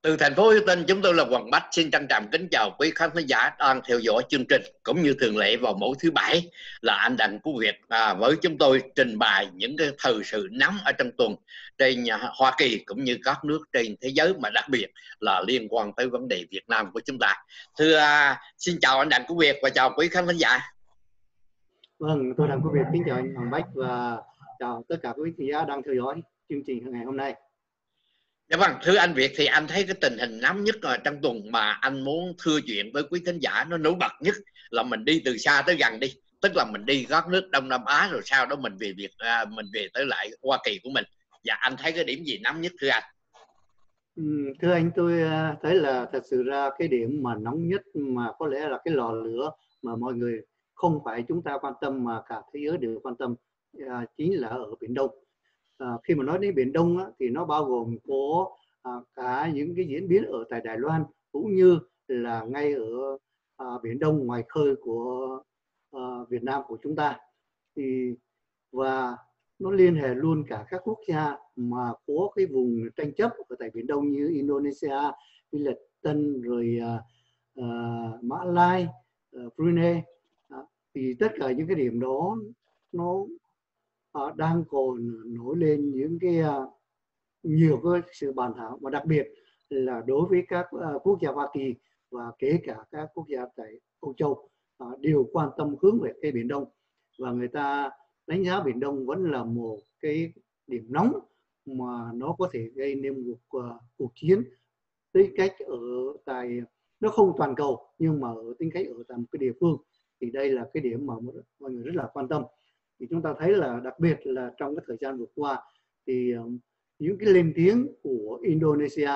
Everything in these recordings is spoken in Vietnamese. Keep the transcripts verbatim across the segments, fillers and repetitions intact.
Từ thành phố Houston, chúng tôi là Hoàng Bách, xin trân trọng kính chào quý khán giả đang theo dõi chương trình. Cũng như thường lệ vào mỗi thứ bảy là anh Đặng Quốc Việt à, với chúng tôi trình bày những cái thời sự nóng ở trong tuần trên Hoa Kỳ cũng như các nước trên thế giới, mà đặc biệt là liên quan tới vấn đề Việt Nam của chúng ta. Thưa à, xin chào anh Đặng Quốc Việt và chào quý khán giả. Vâng, tôi Đặng Quốc Việt kính chào anh Hoàng Bách và chào tất cả quý khán giả đang theo dõi chương trình ngày hôm nay. Dạ vâng, thưa anh Việt, thì anh thấy cái tình hình nóng nhất ở trong tuần mà anh muốn thưa chuyện với quý khán giả nó nổi bật nhất là mình đi từ xa tới gần đi, tức là mình đi các nước Đông Nam Á rồi sau đó mình về Việt à, mình về tới lại Hoa Kỳ của mình. Dạ anh thấy cái điểm gì nóng nhất thưa anh? Ừ, thưa anh, tôi thấy là thật sự ra cái điểm mà nóng nhất mà có lẽ là cái lò lửa mà mọi người không phải chúng ta quan tâm mà cả thế giới đều quan tâm à, chính là ở Biển Đông. À, khi mà nói đến Biển Đông á, thì nó bao gồm có à, cả những cái diễn biến ở tại Đài Loan cũng như là ngay ở à, Biển Đông ngoài khơi của à, Việt Nam của chúng ta. Thì và nó liên hệ luôn cả các quốc gia mà có cái vùng tranh chấp ở tại Biển Đông như Indonesia, Philippines, rồi uh, uh, Mã Lai, uh, Brunei. Uh, thì tất cả những cái điểm đó nó uh, đang còn nổi lên những cái uh, nhiều cái sự bàn thảo, và đặc biệt là đối với các uh, quốc gia Hoa Kỳ và kể cả các quốc gia tại Âu Châu uh, đều quan tâm hướng về cái Biển Đông, và người ta đánh giá Biển Đông vẫn là một cái điểm nóng mà nó có thể gây nên một uh, cuộc chiến tính cách ở tại nó không toàn cầu nhưng mà ở tính cách ở tại một cái địa phương. Thì đây là cái điểm mà mọi người rất là quan tâm. Thì chúng ta thấy là đặc biệt là trong cái thời gian vừa qua thì um, những cái lên tiếng của Indonesia,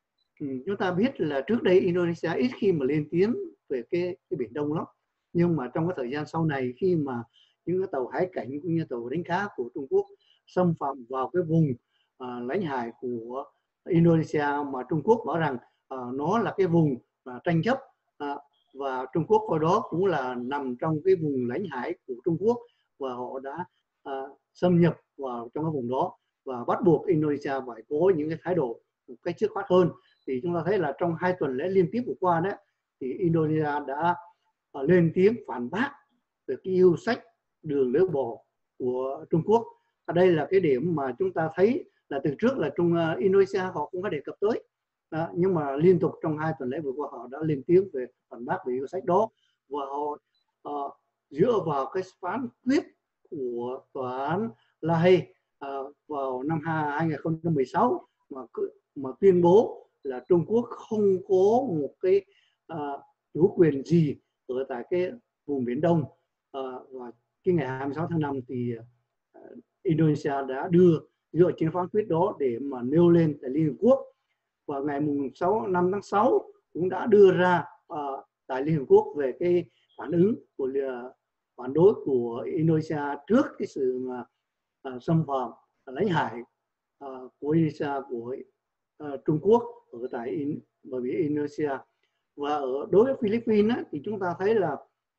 um, chúng ta biết là trước đây Indonesia ít khi mà lên tiếng về cái, cái Biển Đông lắm, nhưng mà trong cái thời gian sau này khi mà những cái tàu hải cảnh cũng như tàu đánh cá của Trung Quốc xâm phạm vào cái vùng à, lãnh hải của Indonesia mà Trung Quốc bảo rằng à, nó là cái vùng à, tranh chấp à, và Trung Quốc coi đó cũng là nằm trong cái vùng lãnh hải của Trung Quốc, và họ đã à, xâm nhập vào trong cái vùng đó và bắt buộc Indonesia phải có những cái thái độ một cách dứt khoát hơn. Thì chúng ta thấy là trong hai tuần lễ liên tiếp vừa qua đấy thì Indonesia đã à, lên tiếng phản bác về cái yêu sách đường lưỡi bò của Trung Quốc. Ở đây là cái điểm mà chúng ta thấy là từ trước là Trung uh, Indonesia họ cũng có đề cập tới, à, nhưng mà liên tục trong hai tuần lễ vừa qua họ đã lên tiếng về phản bác về yêu sách đó, và họ uh, dựa vào cái phán quyết của tòa án La Hay uh, vào năm hai nghìn không trăm mười sáu mà mà tuyên bố là Trung Quốc không có một cái uh, chủ quyền gì ở tại cái vùng Biển Đông. Uh, và cái ngày hai mươi sáu tháng năm thì uh, Indonesia đã đưa dựa trên phán quyết đó để mà nêu lên tại Liên Hợp Quốc, và ngày sáu năm tháng sáu cũng đã đưa ra uh, tại Liên Hợp Quốc về cái phản ứng của uh, phản đối của Indonesia trước cái sự mà uh, xâm phạm lãnh hải uh, của Indonesia của uh, Trung Quốc ở tại in, bởi vì Indonesia. Và ở đối với Philippines á, thì chúng ta thấy là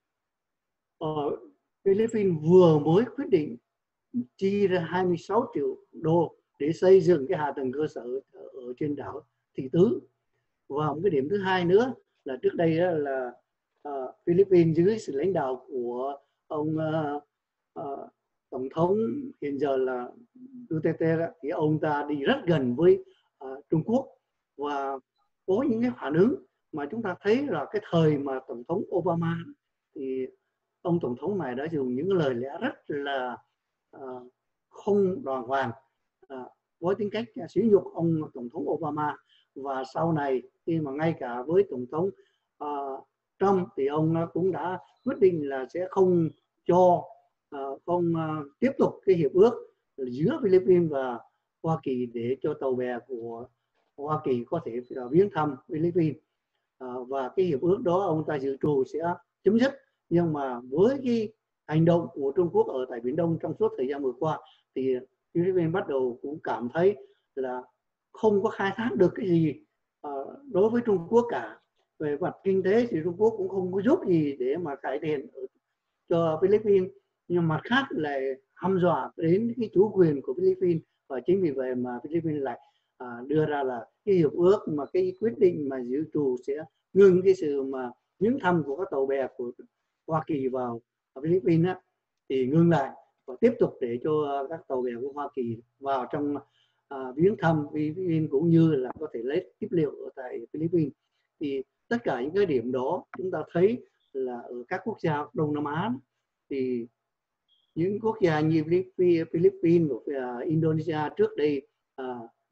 ở Philippines vừa mới quyết định chi ra hai mươi sáu triệu đô để xây dựng cái hạ tầng cơ sở ở trên đảo Thị Tứ. Và một cái điểm thứ hai nữa là trước đây là uh, Philippines dưới sự lãnh đạo của ông uh, uh, tổng thống hiện giờ là Duterte đó, thì ông ta đi rất gần với uh, Trung Quốc và có những cái phản ứng mà chúng ta thấy là cái thời mà tổng thống Obama thì ông tổng thống này đã dùng những lời lẽ rất là uh, không đàng hoàng uh, với tính cách uh, sỉ nhục ông tổng thống Obama. Và sau này khi mà ngay cả với tổng thống uh, Trump thì ông uh, cũng đã quyết định là sẽ không cho uh, không uh, tiếp tục cái hiệp ước giữa Philippines và Hoa Kỳ để cho tàu bè của Hoa Kỳ có thể uh, viếng thăm Philippines. Uh, và cái hiệp ước đó ông ta dự trù sẽ chấm dứt. Nhưng mà với cái hành động của Trung Quốc ở tại Biển Đông trong suốt thời gian vừa qua thì Philippines bắt đầu cũng cảm thấy là không có khai thác được cái gì uh, đối với Trung Quốc cả. Về mặt kinh tế thì Trung Quốc cũng không có giúp gì để mà cải thiện cho Philippines, nhưng mặt khác lại hăm dọa đến cái chủ quyền của Philippines, và chính vì vậy mà Philippines lại à, đưa ra là cái hiệp ước mà cái quyết định mà dự trù sẽ ngừng cái sự mà viếng thăm của các tàu bè của Hoa Kỳ vào Philippines á, thì ngừng lại và tiếp tục để cho các tàu bè của Hoa Kỳ vào trong à, viếng thăm Philippines cũng như là có thể lấy tiếp liệu ở tại Philippines. Thì tất cả những cái điểm đó chúng ta thấy là ở các quốc gia Đông Nam Á thì những quốc gia như Philippines và Indonesia trước đây, à,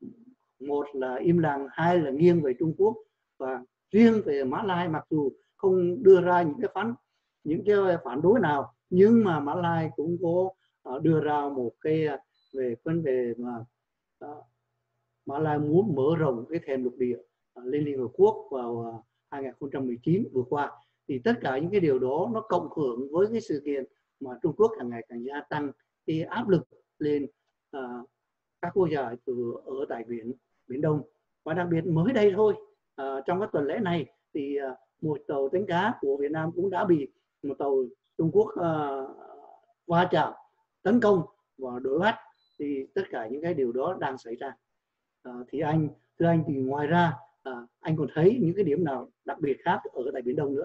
một là im lặng, hai là nghiêng về Trung Quốc, và riêng về Mã Lai mặc dù không đưa ra những cái phán những cái phản đối nào, nhưng mà Mã Lai cũng có uh, đưa ra một cái uh, về vấn đề mà uh, Mã Lai muốn mở rộng cái thềm lục địa uh, lên Liên Hợp Quốc vào uh, hai nghìn không trăm mười chín vừa qua. Thì tất cả những cái điều đó nó cộng hưởng với cái sự kiện mà Trung Quốc càng ngày càng gia tăng cái áp lực lên uh, các quốc gia từ ở tại biển Biển Đông. Và đặc biệt mới đây thôi, uh, trong các tuần lễ này thì uh, một tàu đánh cá của Việt Nam cũng đã bị một tàu Trung Quốc uh, va chạm, tấn công và đuổi bắt. Thì tất cả những cái điều đó đang xảy ra. Uh, thì anh thưa anh, thì ngoài ra uh, anh còn thấy những cái điểm nào đặc biệt khác ở tại Biển Đông nữa?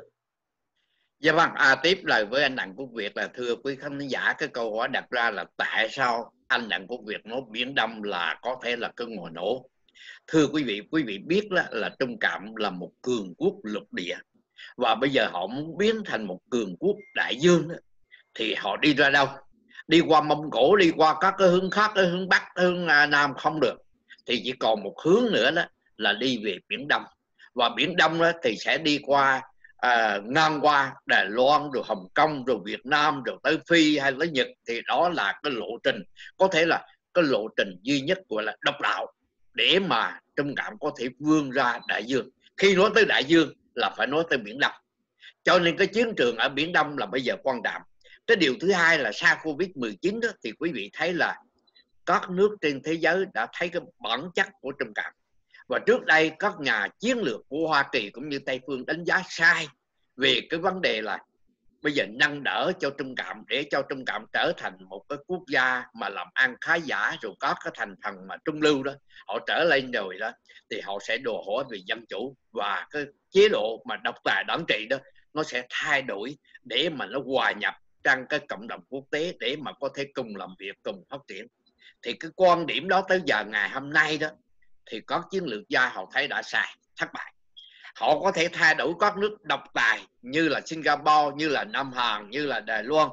Dạ vâng, à, tiếp lời với anh Đặng Quốc Việt là thưa quý khán giả, cái câu hỏi đặt ra là tại sao anh Đặng Quốc Việt nói Biển Đông là có thể là cái ngòi nổ. Thưa quý vị, quý vị biết là, là Trung Cộng là một cường quốc lục địa, và bây giờ họ muốn biến thành một cường quốc đại dương đó, thì họ đi ra đâu? Đi qua Mông Cổ, đi qua các cái hướng khác, cái hướng Bắc, cái hướng Nam không được, thì chỉ còn một hướng nữa đó là đi về Biển Đông. Và Biển Đông đó thì sẽ đi qua à, ngang qua Đài Loan, rồi Hồng Kông, rồi Việt Nam, rồi tới Phi hay tới Nhật. Thì đó là cái lộ trình, có thể là cái lộ trình duy nhất gọi là độc đạo để mà Trung Cộng có thể vươn ra đại dương. Khi nói tới đại dương là phải nói tới Biển Đông, cho nên cái chiến trường ở Biển Đông là bây giờ quan trọng. Cái điều thứ hai là sau Covid mười chín đó, thì quý vị thấy là các nước trên thế giới đã thấy cái bản chất của Trung Cộng. Và trước đây các nhà chiến lược của Hoa Kỳ cũng như Tây phương đánh giá sai về cái vấn đề là bây giờ nâng đỡ cho Trung Cộng để cho Trung Cộng trở thành một cái quốc gia mà làm ăn khá giả, rồi các cái thành phần mà trung lưu đó họ trở lên rồi đó thì họ sẽ đòi hỏi về dân chủ, và cái chế độ mà độc tài đảng trị đó nó sẽ thay đổi để mà nó hòa nhập trong cái cộng đồng quốc tế để mà có thể cùng làm việc, cùng phát triển. Thì cái quan điểm đó tới giờ ngày hôm nay đó thì các chiến lược gia họ thấy đã sai, thất bại. Họ có thể thay đổi các nước độc tài như là Singapore, như là Nam Hàn, như là Đài Loan,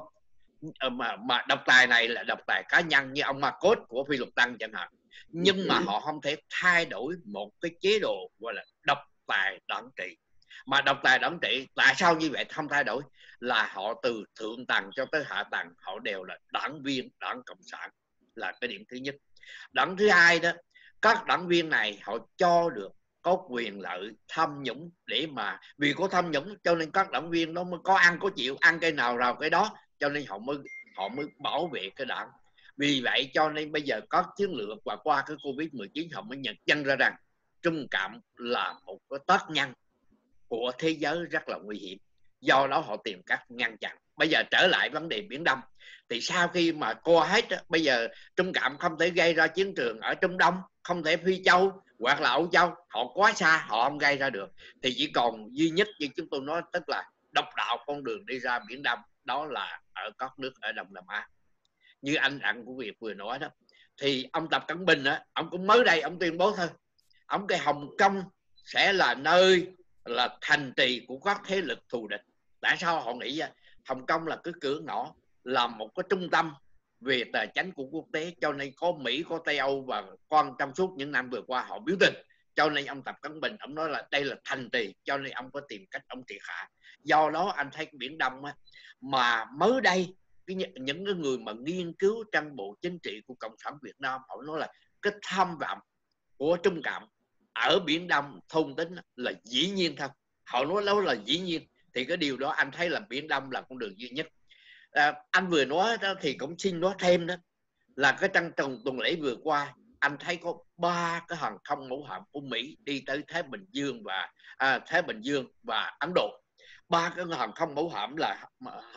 mà, mà độc tài này là độc tài cá nhân như ông Marcos của Phi Luật Tân chẳng hạn, nhưng mà họ không thể thay đổi một cái chế độ gọi là độc tài đảng trị. Mà độc tài đảng trị tại sao như vậy không thay đổi? Là họ từ thượng tầng cho tới hạ tầng họ đều là đảng viên đảng Cộng sản, là cái điểm thứ nhất. Đảng thứ hai đó, các đảng viên này họ cho được có quyền lợi tham nhũng, để mà vì có tham nhũng cho nên các đảng viên nó mới có ăn có chịu, ăn cái nào rào cái đó, cho nên họ mới họ mới bảo vệ cái đảng. Vì vậy cho nên bây giờ có chiến lược và qua cái Covid mười chín họ mới nhận chân ra rằng Trung Cộng là một cái tác nhân của thế giới rất là nguy hiểm, do đó họ tìm cách ngăn chặn. Bây giờ trở lại vấn đề Biển Đông, thì sau khi mà co hết, bây giờ Trung Cộng không thể gây ra chiến trường ở Trung Đông, không thể Phi Châu hoặc là Âu Châu, họ quá xa, họ không gây ra được, thì chỉ còn duy nhất như chúng tôi nói, tức là độc đạo con đường đi ra Biển Đông, đó là ở các nước ở Đông Nam Á. Như anh Đặng của Việt vừa nói đó, thì ông Tập Cận Bình á, ông cũng mới đây ông tuyên bố thôi, ông cái Hồng Kông sẽ là nơi là thành trì của các thế lực thù địch. Tại sao họ nghĩ Hồng Kông là cái cửa ngõ, là một cái trung tâm về tài chính của quốc tế, cho nên có Mỹ, có Tây Âu và quan trong suốt những năm vừa qua họ biểu tình. Cho nên ông Tập Cận Bình ông nói là đây là thành trì, cho nên ông có tìm cách ông triệt hạ. Do đó anh thấy Biển Đông á, mà mới đây cái, những cái người mà nghiên cứu trong bộ chính trị của Cộng sản Việt Nam họ nói là cái tham vọng của Trung Cộng ở Biển Đông thôn tính là dĩ nhiên thôi. Họ nói đó là dĩ nhiên, thì cái điều đó anh thấy là Biển Đông là con đường duy nhất. À, anh vừa nói đó thì cũng xin nói thêm đó là cái trong tuần tuần lễ vừa qua anh thấy có ba cái hàng không mẫu hạm của Mỹ đi tới Thái Bình Dương và à, Thái Bình Dương và Ấn Độ. Ba cái hàng không mẫu hạm là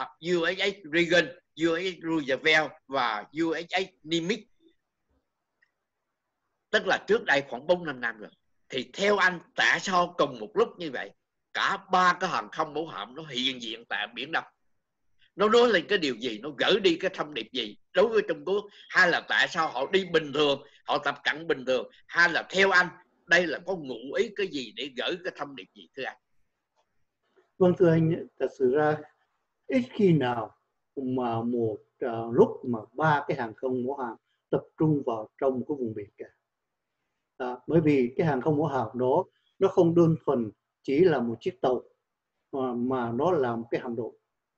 u ét ét Reagan, u ét ét Roosevelt và u ét ét Nimitz. tức là trước đây khoảng bốn năm năm rồi. Thì theo anh tại sao cùng một lúc như vậy cả ba cái hàng không mẫu hạm nó hiện diện tại Biển Đông? Nó nói lên cái điều gì, nó gửi đi cái thông điệp gì đối với Trung Quốc? Hay là tại sao họ đi bình thường, họ tập cận bình thường? Hay là theo anh đây là có ngụ ý cái gì để gửi cái thông điệp gì thưa anh? Vâng thưa anh, thật sự ra ít khi nào mà một uh, lúc mà ba cái hàng không mẫu hạm tập trung vào trong cái vùng biển cả. À, bởi vì cái hàng không mẫu hạm đó nó không đơn thuần chỉ là một chiếc tàu mà, mà nó là một cái hạm đội.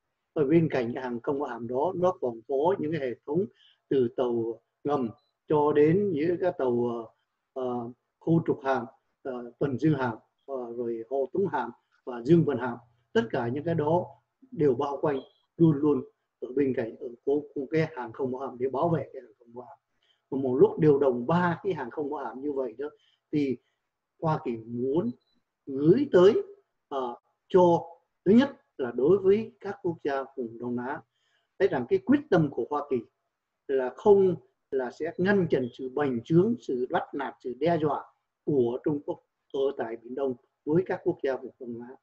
Ở bên cạnh cái hàng không mẫu hạm đó nó còn có những cái hệ thống từ tàu ngầm cho đến những cái tàu uh, uh, khu trục hạm, uh, tuần dương hạm, uh, rồi hộ tống hạm và dương vận hạm. Tất cả những cái đó đều bao quanh luôn luôn ở bên cạnh ở của, của cái hàng không mẫu hạm để bảo vệ cái hàng không mẫu hạm. Và một lúc điều động ba cái hàng không mẫu hạm như vậy đó thì Hoa Kỳ muốn gửi tới uh, cho thứ nhất là đối với các quốc gia vùng Đông Nam Á thấy rằng cái quyết tâm của Hoa Kỳ là không là sẽ ngăn chặn sự bành trướng, sự bắt nạt, sự đe dọa của Trung Quốc ở tại Biển Đông với các quốc gia vùng Đông Nam Á.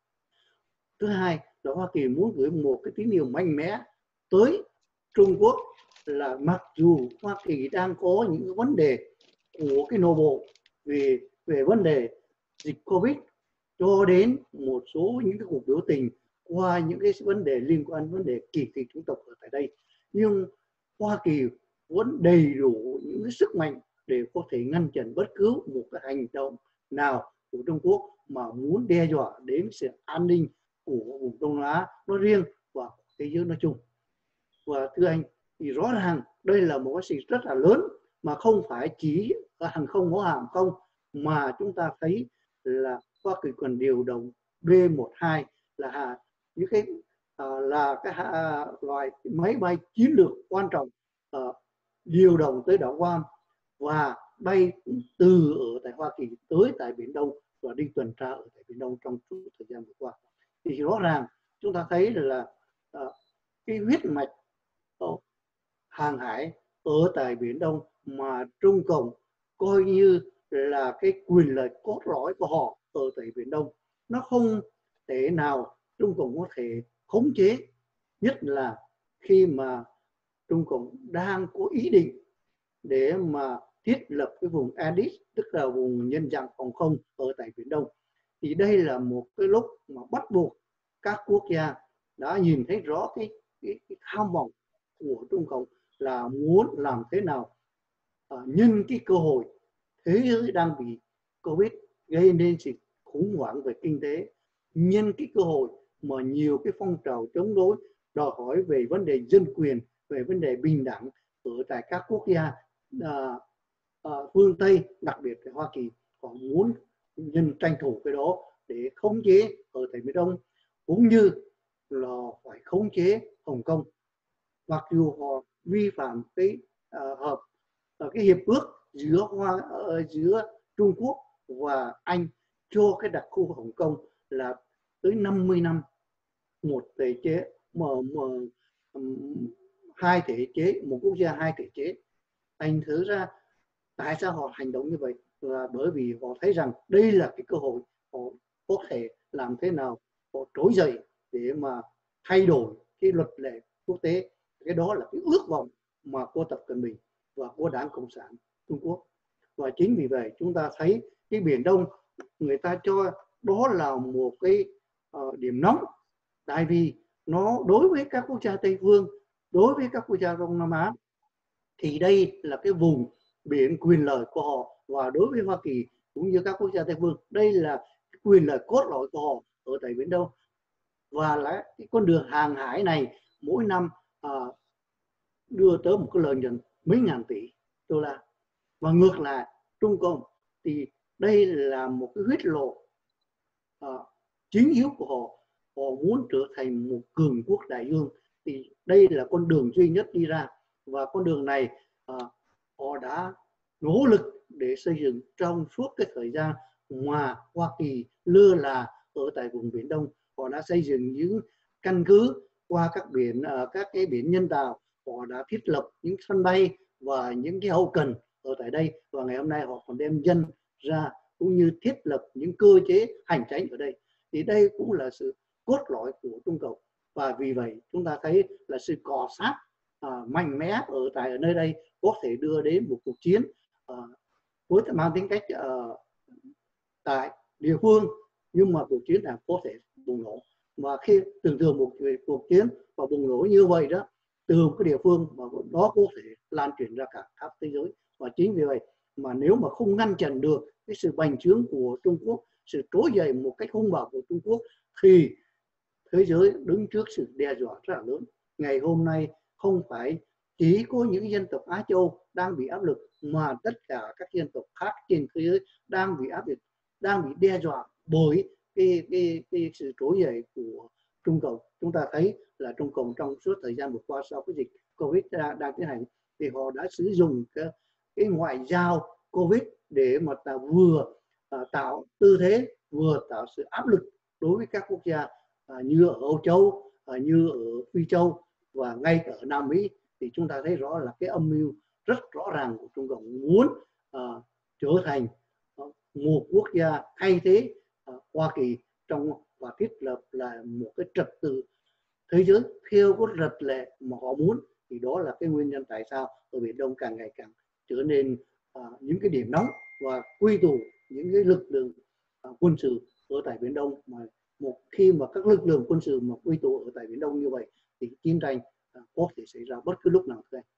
Thứ hai là Hoa Kỳ muốn gửi một cái tín hiệu mạnh mẽ tới Trung Quốc là mặc dù Hoa Kỳ đang có những vấn đề của cái nội bộ về về vấn đề dịch Covid cho đến một số những cái cuộc biểu tình qua những cái vấn đề liên quan đến vấn đề kỳ thị chủng tộc ở tại đây, nhưng Hoa Kỳ vẫn đầy đủ những cái sức mạnh để có thể ngăn chặn bất cứ một cái hành động nào của Trung Quốc mà muốn đe dọa đến sự an ninh của vùng Đông Nam Á nói riêng và thế giới nói chung. Và thưa anh, thì rõ ràng đây là một cái sự rất là lớn mà không phải chỉ hàng không mẫu hạm không, mà chúng ta thấy là Hoa Kỳ còn điều động B mười hai là những cái uh, là cái uh, loại máy bay chiến lược quan trọng uh, điều động tới đảo Guam và bay từ ở tại Hoa Kỳ tới tại Biển Đông và đi tuần tra ở tại Biển Đông trong suốt thời gian vừa qua. Thì rõ ràng chúng ta thấy là uh, cái huyết mạch uh, hàng hải ở tại Biển Đông mà Trung Cộng coi như là cái quyền lợi cốt lõi của họ ở tại Biển Đông, nó không thể nào Trung Cộng có thể khống chế, nhất là khi mà Trung Cộng đang có ý định để mà thiết lập cái vùng Anis, tức là vùng nhân dạng phòng không ở tại Biển Đông. Thì đây là một cái lúc mà bắt buộc các quốc gia đã nhìn thấy rõ cái, cái, cái tham vọng của Trung Cộng là muốn làm thế nào uh, nhân cái cơ hội thế giới đang bị Covid gây nên sự khủng hoảng về kinh tế, nhân cái cơ hội mà nhiều cái phong trào chống đối đòi hỏi về vấn đề dân quyền, về vấn đề bình đẳng ở tại các quốc gia uh, uh, phương Tây, đặc biệt là Hoa Kỳ, họ muốn nhân tranh thủ cái đó để khống chế ở tại Biển Đông, cũng như là phải khống chế Hồng Kông, mặc dù họ vi phạm cái uh, hợp uh, cái hiệp ước giữa Hoa uh, giữa Trung Quốc và Anh cho cái đặc khu Hồng Kông là tới năm mươi năm một thể chế, mà, mà um, hai thể chế, một quốc gia hai thể chế. Anh thử ra tại sao họ hành động như vậy, là bởi vì họ thấy rằng đây là cái cơ hội họ có thể làm thế nào họ trỗi dậy để mà thay đổi cái luật lệ quốc tế. Cái đó là cái ước vọng mà của Tập Cận Bình và của Đảng Cộng sản Trung Quốc. Và chính vì vậy chúng ta thấy cái Biển Đông người ta cho đó là một cái uh, điểm nóng, tại vì nó đối với các quốc gia Tây phương, đối với các quốc gia Đông Nam Á thì đây là cái vùng biển quyền lợi của họ, và đối với Hoa Kỳ cũng như các quốc gia Tây phương đây là cái quyền lợi cốt lõi của họ ở tại Biển Đông. Và là cái con đường hàng hải này mỗi năm uh, đưa tới một cái lợi nhuận mấy ngàn tỷ đô la. Và ngược lại Trung Cộng thì đây là một cái huyết lộ uh, chính yếu của họ, họ muốn trở thành một cường quốc đại dương, thì đây là con đường duy nhất đi ra. Và con đường này uh, họ đã nỗ lực để xây dựng trong suốt cái thời gian mà Hoa Kỳ lơ là ở tại vùng Biển Đông. Họ đã xây dựng những căn cứ qua các biển uh, các cái biển nhân tạo, họ đã thiết lập những sân bay và những cái hậu cần ở tại đây, và ngày hôm nay họ còn đem dân ra cũng như thiết lập những cơ chế hành chính ở đây. Thì đây cũng là sự cốt lõi của Trung Cộng, và vì vậy chúng ta thấy là sự cọ sát à, mạnh mẽ ở tại ở nơi đây có thể đưa đến một cuộc chiến à, với mang tính cách à, tại địa phương, nhưng mà cuộc chiến này có thể bùng nổ. Và khi tưởng tượng một cuộc chiến và bùng nổ như vậy đó, từ một cái địa phương mà đó có thể lan truyền ra cả khắp thế giới. Và chính vì vậy mà nếu mà không ngăn chặn được cái sự bành trướng của Trung Quốc, sự trỗi dậy một cách hung bạo của Trung Quốc, thì thế giới đứng trước sự đe dọa rất là lớn. Ngày hôm nay không phải chỉ có những dân tộc Á Châu đang bị áp lực, mà tất cả các dân tộc khác trên thế giới đang bị áp lực, đang bị đe dọa bởi cái, cái, cái sự trỗi dậy của Trung Cộng. Chúng ta thấy là Trung Cộng trong suốt thời gian vừa qua sau cái dịch Covid đang tiến hành, thì họ đã sử dụng cái, cái ngoại giao Covid để mà ta vừa à, tạo tư thế, vừa tạo sự áp lực đối với các quốc gia à, như ở Âu Châu, à, như ở Phi Châu và ngay cả ở Nam Mỹ. Thì chúng ta thấy rõ là cái âm mưu rất rõ ràng của Trung Cộng muốn à, trở thành à, một quốc gia thay thế à, Hoa Kỳ trong và thiết lập là một cái trật tự thế giới theo cái luật lệ mà họ muốn. Thì đó là cái nguyên nhân tại sao ở Biển Đông càng ngày càng trở nên à, những cái điểm nóng và quy tụ những cái lực lượng à, quân sự ở tại Biển Đông. Mà một khi mà các lực lượng quân sự mà quy tụ ở tại Biển Đông như vậy thì chiến tranh à, có thể xảy ra bất cứ lúc nào. Thôi.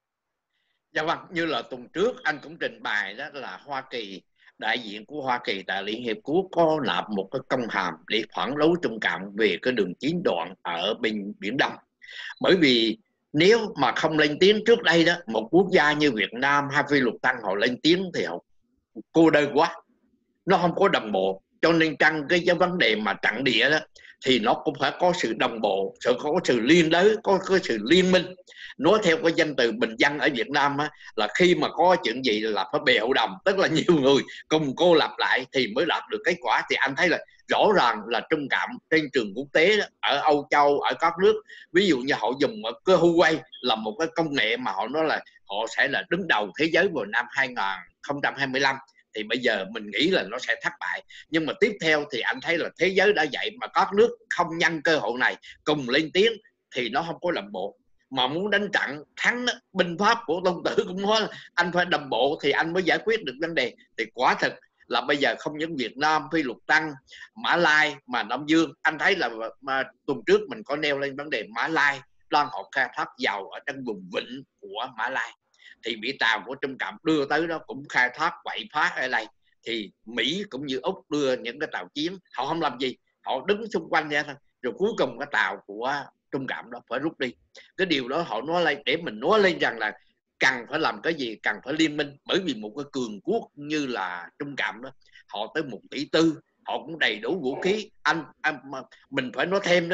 Dạ vâng, như là tuần trước anh cũng trình bày đó là Hoa Kỳ, đại diện của Hoa Kỳ tại Liên Hiệp Quốc có nộp một cái công hàm để phản đối Trung Cộng về cái đường chín đoạn ở bên Biển Đông. Bởi vì nếu mà không lên tiếng trước đây đó, một quốc gia như Việt Nam hay Phi Luật Tân họ lên tiếng thì họ cô đơn quá, nó không có đồng bộ. Cho nên trong cái vấn đề mà trận địa đó thì nó cũng phải có sự đồng bộ, sự có sự liên đới, có cái sự liên minh. Nói theo cái danh từ bình dân ở Việt Nam á, là khi mà có chuyện gì là phải bè hội đồng, tức là nhiều người cùng cô lập lại thì mới đạt được kết quả. Thì anh thấy là rõ ràng là Trung Cộng trên trường quốc tế đó, ở Âu Châu, ở các nước, ví dụ như họ dùng cái Huawei là một cái công nghệ mà họ nói là họ sẽ là đứng đầu thế giới vào năm hai không hai lăm, thì bây giờ mình nghĩ là nó sẽ thất bại. Nhưng mà tiếp theo thì anh thấy là thế giới đã vậy, mà các nước không nhân cơ hội này cùng lên tiếng thì nó không có đồng bộ. Mà muốn đánh trận thắng đó, binh pháp của Tôn Tử cũng nói là anh phải đồng bộ thì anh mới giải quyết được vấn đề. Thì quả thực là bây giờ không những Việt Nam, Phi Luật Tân, Mã Lai mà Nam Dương, anh thấy là mà tuần trước mình có nêu lên vấn đề Mã Lai đang họ khai thác dầu ở trong vùng vịnh của Mã Lai, thì bị tàu của Trung Cộng đưa tới đó cũng khai thác quậy phá ở đây. Thì Mỹ cũng như Úc đưa những cái tàu chiến, họ không làm gì, họ đứng xung quanh ra thôi, rồi cuối cùng cái tàu của Trung Cộng đó phải rút đi. Cái điều đó họ nói lên để mình nói lên rằng là cần phải làm cái gì, cần phải liên minh. Bởi vì một cái cường quốc như là Trung Cộng đó, họ tới một tỷ tư, họ cũng đầy đủ vũ khí. Anh, anh mình phải nói thêm đó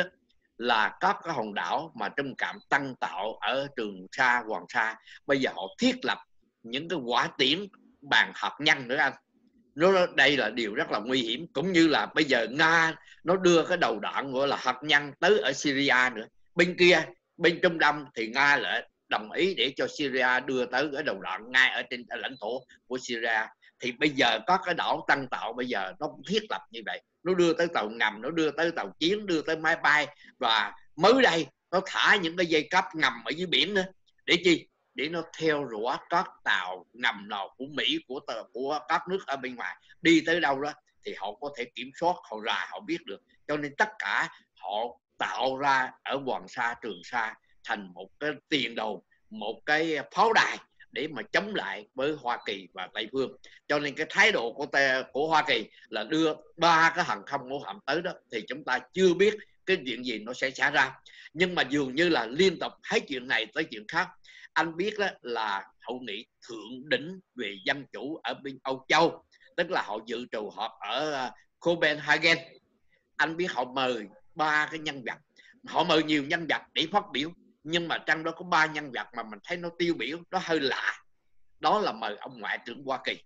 là các cái hòn đảo mà Trung Cộng tăng tạo ở Trường Sa, Hoàng Sa, bây giờ họ thiết lập những cái quả tiễn bằng hạt nhân nữa anh. Nó đây là điều rất là nguy hiểm. Cũng như là bây giờ Nga nó đưa cái đầu đạn gọi là hạt nhân tới ở Syria nữa. Bên kia, bên Trung Đông thì Nga lại đồng ý để cho Syria đưa tới cái đầu đạn ngay ở trên lãnh thổ của Syria. Thì bây giờ có cái đảo tăng tạo bây giờ nó cũng thiết lập như vậy, nó đưa tới tàu ngầm, nó đưa tới tàu chiến, đưa tới máy bay, và mới đây nó thả những cái dây cáp ngầm ở dưới biển nữa. Để chi? Để nó theo dõi các tàu ngầm nào của Mỹ, của của các nước ở bên ngoài đi tới đâu đó, thì họ có thể kiểm soát, họ rà, họ biết được. Cho nên tất cả họ tạo ra ở Hoàng Sa, Trường Sa thành một cái tiền đồ, một cái pháo đài để mà chống lại với Hoa Kỳ và Tây Phương. Cho nên cái thái độ của của Hoa Kỳ là đưa ba cái hàng không mẫu hạm tới đó, thì chúng ta chưa biết cái chuyện gì nó sẽ xảy ra. Nhưng mà dường như là liên tục hết chuyện này tới chuyện khác. Anh biết đó là hội nghị thượng đỉnh về dân chủ ở bên Âu Châu, tức là họ dự trù họp ở Copenhagen. Anh biết họ mời ba cái nhân vật, họ mời nhiều nhân vật để phát biểu, nhưng mà trong đó có ba nhân vật mà mình thấy nó tiêu biểu, nó hơi lạ. Đó là mời ông Ngoại trưởng Hoa Kỳ.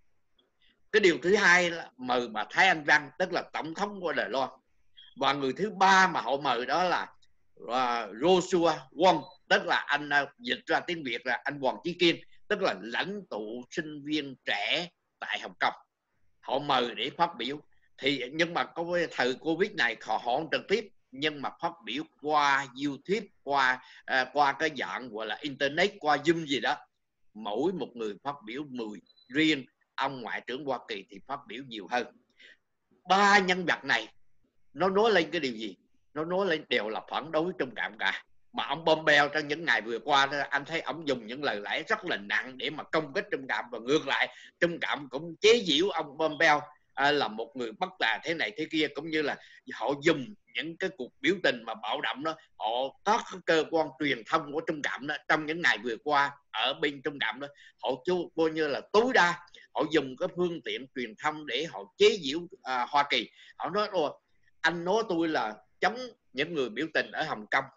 Cái điều thứ hai là mời bà Thái Anh Văn, tức là tổng thống của Đài Loan. Và người thứ ba mà họ mời đó là uh, Joshua Wong, tức là anh uh, dịch ra tiếng Việt là anh Hoàng Chí Kiên, tức là lãnh tụ sinh viên trẻ tại Hồng Kông, họ mời để phát biểu. Thì nhưng mà có cái thời Covid này họ không trực tiếp, nhưng mà phát biểu qua YouTube, qua à, qua cái dạng gọi là internet, qua Zoom gì đó. Mỗi một người phát biểu mười, riêng ông Ngoại trưởng Hoa Kỳ thì phát biểu nhiều hơn. Ba nhân vật này nó nói lên cái điều gì? Nó nói lên đều là phản đối Trung Cộng cả. Mà ông Pompeo trong những ngày vừa qua anh thấy ông dùng những lời lẽ rất là nặng để mà công kích Trung Cộng, và ngược lại Trung Cộng cũng chế giễu ông Pompeo à, là một người bất tài thế này thế kia, cũng như là họ dùng những cái cuộc biểu tình mà bạo động đó, họ các cơ quan truyền thông của Trung Cộng đó trong những ngày vừa qua ở bên Trung Cộng đó, họ chú coi như là tối đa, họ dùng cái phương tiện truyền thông để họ chế giễu à, Hoa Kỳ. Họ nói rồi, anh nói tôi là chống những người biểu tình ở Hồng Kông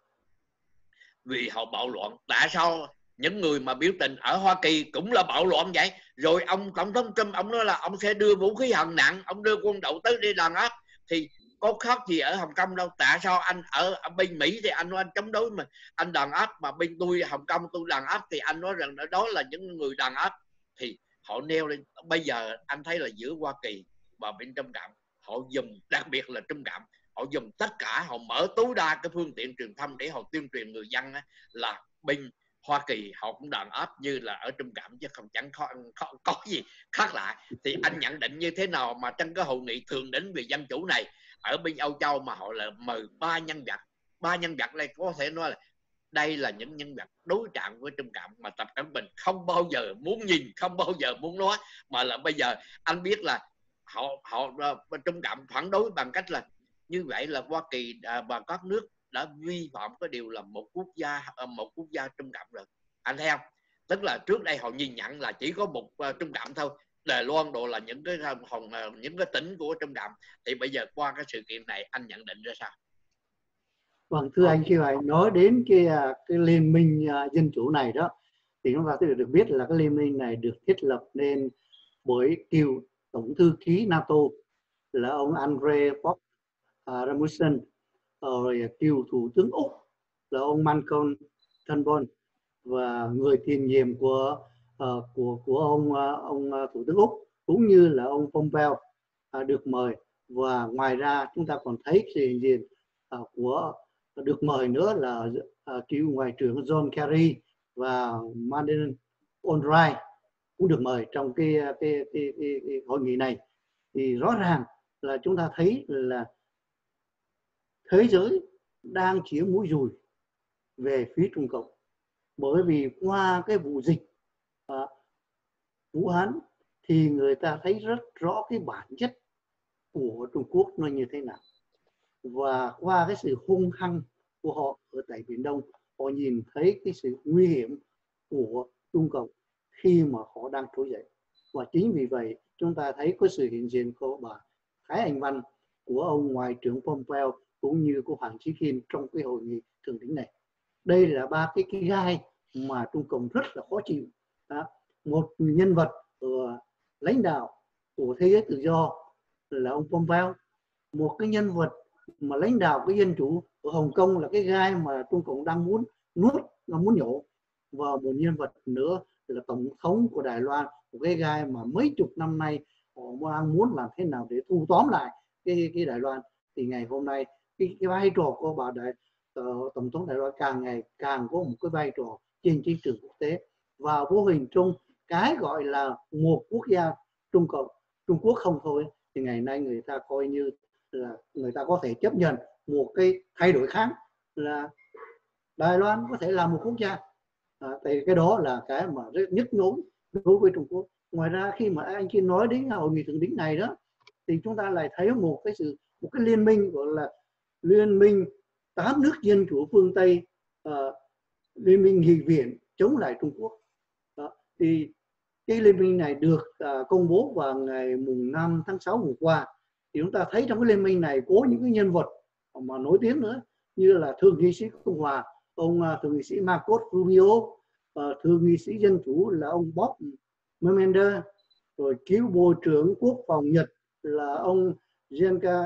vì họ bạo loạn, tại sao những người mà biểu tình ở Hoa Kỳ cũng là bạo loạn vậy? Rồi ông tổng thống Trump ông nói là ông sẽ đưa vũ khí hạng nặng, ông đưa quân đội tới đi đàn áp, thì có khác gì ở Hồng Kông đâu. Tại sao anh ở, ở bên Mỹ thì anh nói anh chống đối mà anh đàn áp, mà bên tôi Hồng Kông tôi đàn áp thì anh nói rằng đó là những người đàn áp? Thì họ nêu lên. Bây giờ anh thấy là giữa Hoa Kỳ và bên Trung Cộng, họ dùng, đặc biệt là Trung Cộng, họ dùng tất cả, họ mở tối đa cái phương tiện truyền thông để họ tuyên truyền người dân á, là bên Hoa Kỳ họ cũng đàn áp như là ở Trung Cộng, chứ không chẳng có, có, có gì khác lạ. Thì anh nhận định như thế nào mà trong cái hội nghị thượng đỉnh về dân chủ này ở bên Âu Châu mà họ là mời ba nhân vật, ba nhân vật này có thể nói là đây là những nhân vật đối trạng với Trung Cộng mà Tập Cận Bình không bao giờ muốn nhìn, không bao giờ muốn nói, mà là bây giờ anh biết là họ họ Trung Cộng phản đối bằng cách là như vậy là Hoa Kỳ à, và các nước đã vi phạm cái điều là một quốc gia một quốc gia Trung Cộng rồi, anh thấy không? Tức là trước đây họ nhìn nhận là chỉ có một uh, Trung Cộng thôi, Đài Loan đồ là những cái hồng những cái tỉnh của Trung Cộng, thì bây giờ qua cái sự kiện này anh nhận định ra sao? Vâng, thưa anh, khi mà anh nói đến cái cái liên minh uh, dân chủ này đó, thì chúng ta sẽ được biết là cái liên minh này được thiết lập nên bởi cựu tổng thư ký NATO là ông Andre Bob uh, Rasmussen, rồi cựu thủ tướng Úc là ông Malcolm Turnbull, và người tiền nhiệm của uh, của của ông uh, ông uh, thủ tướng Úc cũng như là ông Pompeo uh, được mời. Và ngoài ra chúng ta còn thấy sự hiện diện uh, của được mời nữa là uh, cựu ngoại trưởng John Kerry và Madeleine Albright cũng được mời trong cái cái, cái, cái, cái hội nghị này. Thì rõ ràng là chúng ta thấy là thế giới đang chĩa mũi dùi về phía Trung Cộng, bởi vì qua cái vụ dịch à, Vũ Hán thì người ta thấy rất rõ cái bản chất của Trung Quốc nó như thế nào, và qua cái sự hung hăng của họ ở tại Biển Đông, họ nhìn thấy cái sự nguy hiểm của Trung Cộng khi mà họ đang trỗi dậy. Và chính vì vậy chúng ta thấy có sự hiện diện của bà Thái Anh Văn, của ông Ngoại trưởng Pompeo cũng như của Hoàng Chí Khiên trong cái hội nghị thượng đỉnh này. Đây là ba cái, cái gai mà Trung Cộng rất là khó chịu. Đó. Một nhân vật uh, lãnh đạo của thế giới tự do là ông Pompeo, một cái nhân vật mà lãnh đạo cái dân chủ ở Hồng Kông là cái gai mà Trung Cộng đang muốn nuốt, nó muốn nhổ, và một nhân vật nữa là tổng thống của Đài Loan, một cái gai mà mấy chục năm nay họ đang muốn làm thế nào để thu tóm lại cái cái Đài Loan. Thì ngày hôm nay cái, cái vai trò của bà đại uh, tổng thống Đài Loan càng ngày càng có một cái vai trò trên chiến trường quốc tế, và vô hình chung cái gọi là một quốc gia Trung Cộng Trung Quốc không thôi, thì ngày nay người ta coi như là người ta có thể chấp nhận một cái thay đổi khác là Đài Loan có thể là một quốc gia. À, thì cái đó là cái mà rất nhức nhối đối với Trung Quốc. Ngoài ra khi mà anh kia nói đến hội nghị thượng đỉnh này đó, thì chúng ta lại thấy một cái sự một cái liên minh gọi là liên minh tám nước dân chủ phương Tây, uh, liên minh nghị viện chống lại Trung Quốc. Đó. Thì cái liên minh này được uh, công bố vào ngày mùng năm tháng sáu vừa qua. Thì chúng ta thấy trong cái liên minh này có những cái nhân vật mà nổi tiếng nữa, như là thượng nghị sĩ Cộng hòa ông uh, thượng nghị sĩ Marcos Rubio, uh, thượng nghị sĩ dân chủ là ông Bob Menendez, rồi cựu bộ trưởng quốc phòng Nhật là ông Genka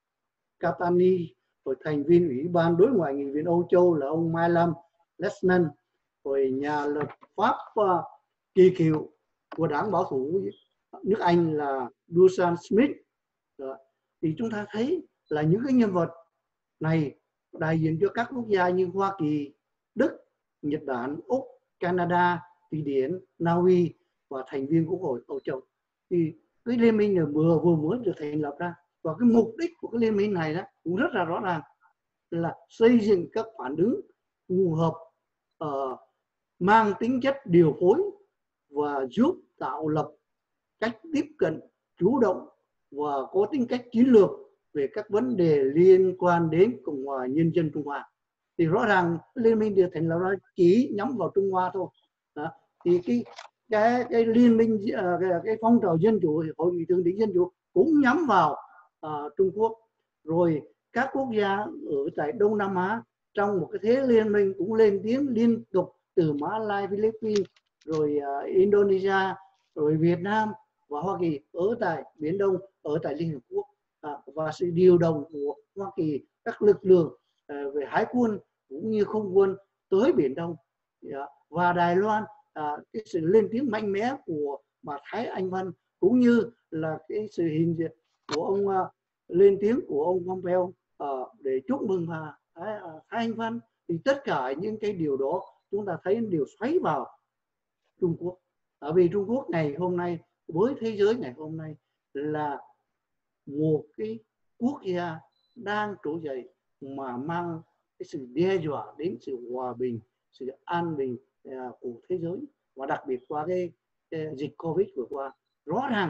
Katani, rồi thành viên ủy ban đối ngoại nghị viện Âu Châu là ông Milam Lesman, rồi nhà lập pháp uh, kỳ cựu của đảng bảo thủ nước Anh là Dusan Smith. Đó. Thì chúng ta thấy là những cái nhân vật này đại diện cho các quốc gia như Hoa Kỳ, Đức, Nhật Bản, Úc, Canada, Thụy Điển, Na Uy và thành viên Quốc hội Âu Châu. Thì cái liên minh này vừa vừa mới được thành lập ra, và cái mục đích của cái liên minh này đó cũng rất là rõ ràng, là xây dựng các phản ứng phù hợp, uh, mang tính chất điều phối và giúp tạo lập cách tiếp cận chủ động và có tính cách chiến lược về các vấn đề liên quan đến Cộng hòa Nhân dân Trung Hoa. Thì rõ ràng liên minh được thành lập ra chỉ nhắm vào Trung Hoa thôi. Đó. Thì cái cái cái liên minh cái, cái phong trào dân chủ, hội nghị thượng đỉnh dân chủ cũng nhắm vào uh, Trung Quốc. Rồi các quốc gia ở tại Đông Nam Á trong một cái thế liên minh cũng lên tiếng liên tục, từ Mã Lai, Philippines, rồi uh, Indonesia, rồi Việt Nam và Hoa Kỳ ở tại Biển Đông, ở tại Liên Hợp Quốc, à, và sự điều động của Hoa Kỳ, các lực lượng à, về hải quân cũng như không quân tới Biển Đông. Yeah. Và Đài Loan, à, cái sự lên tiếng mạnh mẽ của bà Thái Anh Văn cũng như là cái sự hiện diện của ông uh, lên tiếng của ông Pompeo uh, để chúc mừng bà Thái, uh, Thái Anh Văn. Thì tất cả những cái điều đó chúng ta thấy đều xoáy vào Trung Quốc. Bởi vì Trung Quốc ngày hôm nay với thế giới ngày hôm nay là một cái quốc gia đang trỗi dậy mà mang cái sự đe dọa đến sự hòa bình, sự an bình uh, của thế giới. Và đặc biệt qua cái, cái dịch Covid vừa qua, rõ ràng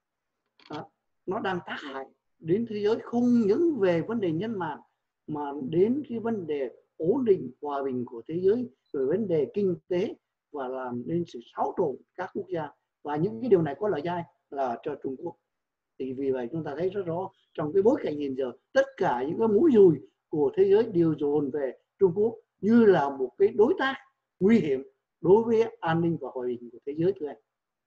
uh, nó đang tác hại đến thế giới, không những về vấn đề nhân mạng mà đến cái vấn đề ổn định hòa bình của thế giới, về vấn đề kinh tế, và làm nên sự xáo trộn các quốc gia. Và những cái điều này có lợi dai là cho Trung Quốc. Thì vì vậy chúng ta thấy rất rõ trong cái bối cảnh hiện giờ, tất cả những cái mũi dùi của thế giới đều dồn về Trung Quốc như là một cái đối tác nguy hiểm đối với an ninh và hòa bình của thế giới, thưa anh.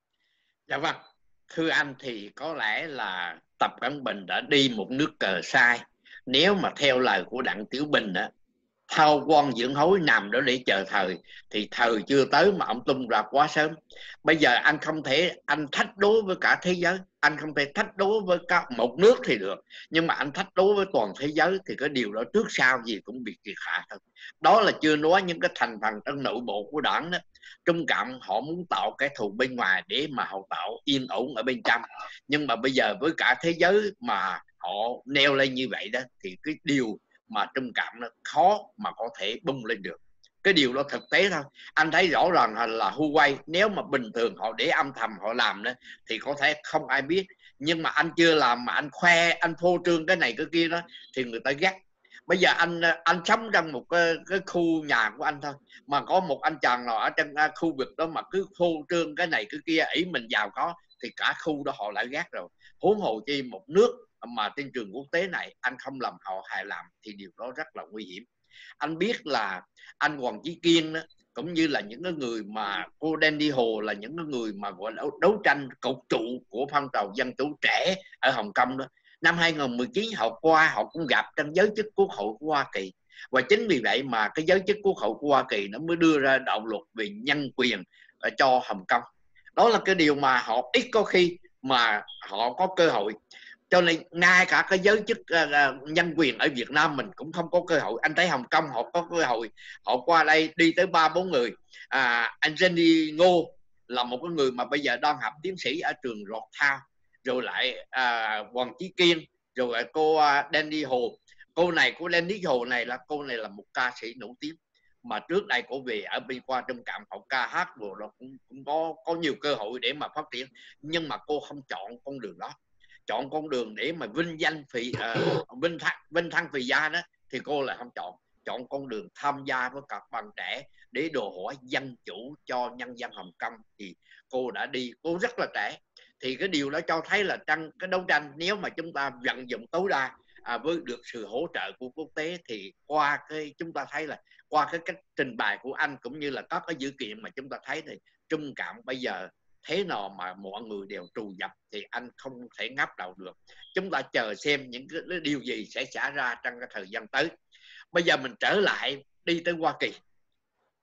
Dạ vâng, thưa anh, thì có lẽ là Tập Cận Bình đã đi một nước cờ sai. Nếu mà theo lời của Đặng Tiểu Bình á, thao quan dưỡng hối nằm đó để chờ thời, thì thời chưa tới mà ông tung ra quá sớm. Bây giờ anh không thể anh thách đố với cả thế giới, anh không thể thách đố với cả một nước thì được, nhưng mà anh thách đố với toàn thế giới thì cái điều đó trước sau gì cũng bị kiệt hạ thôi. Đó là chưa nói những cái thành phần trong nội bộ của đảng đó. Trung Cộng họ muốn tạo cái thù bên ngoài để mà họ tạo yên ổn ở bên trong, nhưng mà bây giờ với cả thế giới mà họ neo lên như vậy đó, thì cái điều mà Trung Cộng nó khó mà có thể bung lên được. Cái điều đó thực tế thôi. Anh thấy rõ ràng là Huawei, nếu mà bình thường họ để âm thầm họ làm đó thì có thể không ai biết, nhưng mà anh chưa làm mà anh khoe, anh phô trương cái này cái kia đó thì người ta ghét. Bây giờ anh anh sống trong một cái, cái khu nhà của anh thôi, mà có một anh chàng nào ở trong khu vực đó mà cứ phô trương cái này cái kia, ý mình giàu có, thì cả khu đó họ lại ghét rồi. Huống hồ chi một nước mà trên trường quốc tế này anh không làm họ hài lòng thì điều đó rất là nguy hiểm. Anh biết là anh Hoàng Chí Kiên đó, cũng như là những cái người mà cô Danny Hồ, là những cái người mà gọi là đấu tranh cột trụ của phong trào dân chủ trẻ ở Hồng Kông đó, năm hai không một chín họ qua họ cũng gặp trong giới chức quốc hội của Hoa Kỳ, và chính vì vậy mà cái giới chức quốc hội của Hoa Kỳ nó mới đưa ra đạo luật về nhân quyền cho Hồng Kông. Đó là cái điều mà họ ít có khi mà họ có cơ hội. Cho nên ngay cả cái giới chức uh, nhân quyền ở Việt Nam mình cũng không có cơ hội. Anh thấy Hồng Kông họ có cơ hội, họ qua đây đi tới ba bốn người. À, anh Jenny Ngô là một cái người mà bây giờ đang học tiến sĩ ở trường Georgetown, rồi lại uh, Hoàng Chí Kiên, rồi lại cô uh, Danny Hồ. Cô này, cô Danny Hồ này là cô này là một ca sĩ nổi tiếng, mà trước đây cô về ở bên qua Trung Cộng học ca hát rồi, cũng, cũng có có nhiều cơ hội để mà phát triển, nhưng mà cô không chọn con đường đó. Chọn con đường để mà vinh danh phì uh, vinh thăng vinh thăng phì gia đó thì cô lại không chọn. Chọn con đường tham gia với các bạn trẻ để đòi hỏi dân chủ cho nhân dân Hồng Kông, thì cô đã đi, cô rất là trẻ. Thì cái điều đó cho thấy là trong cái đấu tranh, nếu mà chúng ta vận dụng tối đa à, với được sự hỗ trợ của quốc tế, thì qua cái chúng ta thấy là qua cái cách trình bày của anh cũng như là các cái dữ kiện mà chúng ta thấy, thì Trung Cộng bây giờ thế nào mà mọi người đều trù dập thì anh không thể ngáp đầu được. Chúng ta chờ xem những cái điều gì sẽ xảy ra trong cái thời gian tới. Bây giờ mình trở lại đi tới Hoa Kỳ.